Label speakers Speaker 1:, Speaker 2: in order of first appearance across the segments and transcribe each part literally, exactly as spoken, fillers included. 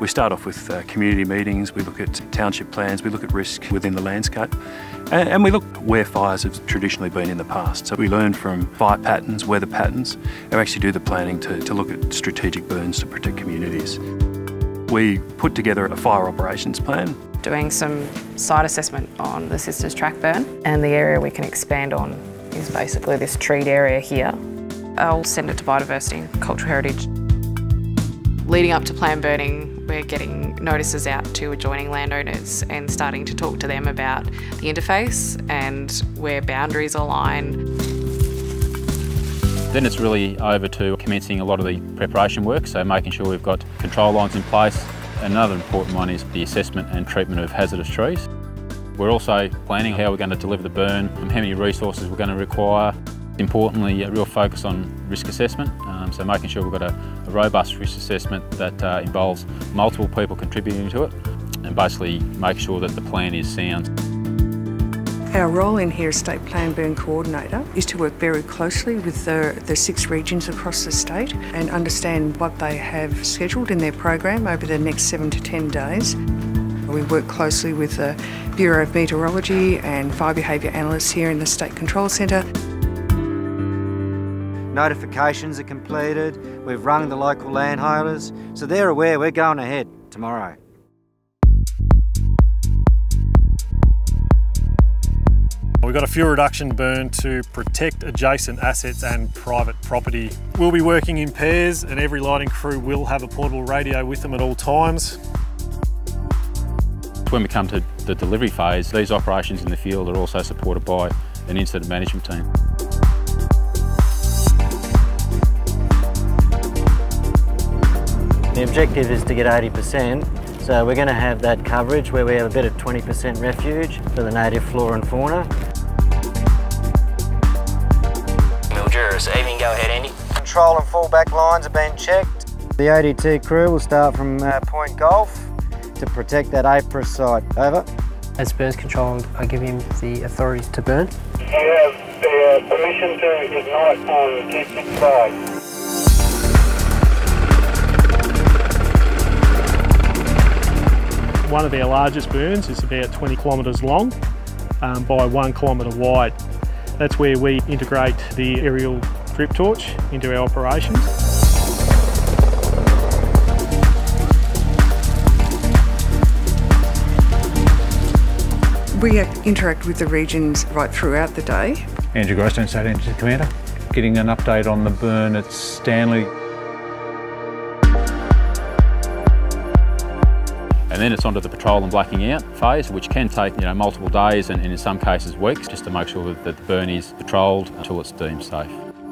Speaker 1: We start off with uh, community meetings, we look at township plans, we look at risk within the landscape, and, and we look where fires have traditionally been in the past. So we learn from fire patterns, weather patterns, and we actually do the planning to, to look at strategic burns to protect communities. We put together a fire operations plan.
Speaker 2: Doing some site assessment on the Sisters Track burn, and the area we can expand on is basically this treed area here. I'll send it to biodiversity and cultural heritage. Leading up to planned burning, we're getting notices out to adjoining landowners and starting to talk to them about the interface and where boundaries align.
Speaker 3: Then it's really over to commencing a lot of the preparation work, so making sure we've got control lines in place. Another important one is the assessment and treatment of hazardous trees. We're also planning how we're going to deliver the burn, how many resources we're going to require. Importantly, a real focus on risk assessment, um, so making sure we've got a, a robust risk assessment that uh, involves multiple people contributing to it, and basically make sure that the plan is sound.
Speaker 4: Our role in here as State Plan Burn Coordinator is to work very closely with the, the six regions across the state and understand what they have scheduled in their program over the next seven to ten days. We work closely with the Bureau of Meteorology and fire behaviour analysts here in the State Control Centre.
Speaker 5: Notifications are completed, we've rung the local landholders, so they're aware we're going ahead tomorrow.
Speaker 6: We've got a fuel reduction burn to protect adjacent assets and private property. We'll be working in pairs and every lighting crew will have a portable radio with them at all times.
Speaker 3: When we come to the delivery phase, these operations in the field are also supported by an incident management team.
Speaker 5: The objective is to get eighty percent, so we're going to have that coverage where we have a bit of twenty percent refuge for the native flora and fauna.
Speaker 7: Mildura, even go ahead, Andy.
Speaker 5: Control and fallback lines have been checked. The A D T crew will start from uh, Point Golf to protect that A P R I S site. Over.
Speaker 8: As burns control, I give him the authority to burn.
Speaker 9: You have the uh, permission to ignite on T sixty-five.
Speaker 6: One of our largest burns is about twenty kilometres long um, by one kilometre wide. That's where we integrate the aerial drip torch into our operations.
Speaker 4: We interact with the regions right throughout the day.
Speaker 10: Andrew Grostone, State Energy Commander. Getting an update on the burn at Stanley.
Speaker 3: And then it's onto the patrol and blacking out phase, which can take you know, multiple days and, and in some cases weeks, just to make sure that, that the burn is patrolled until it's deemed safe.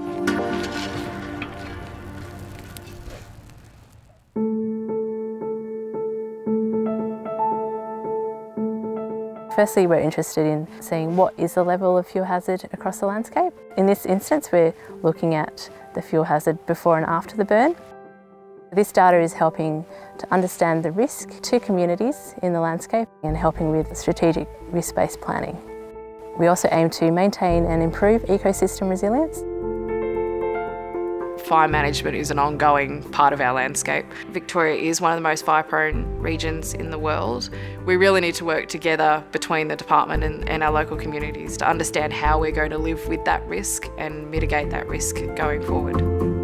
Speaker 11: Firstly, we're interested in seeing what is the level of fuel hazard across the landscape. In this instance, we're looking at the fuel hazard before and after the burn. This data is helping to understand the risk to communities in the landscape and helping with strategic risk-based planning. We also aim to maintain and improve ecosystem resilience.
Speaker 2: Fire management is an ongoing part of our landscape. Victoria is one of the most fire-prone regions in the world. We really need to work together between the department and, and our local communities to understand how we're going to live with that risk and mitigate that risk going forward.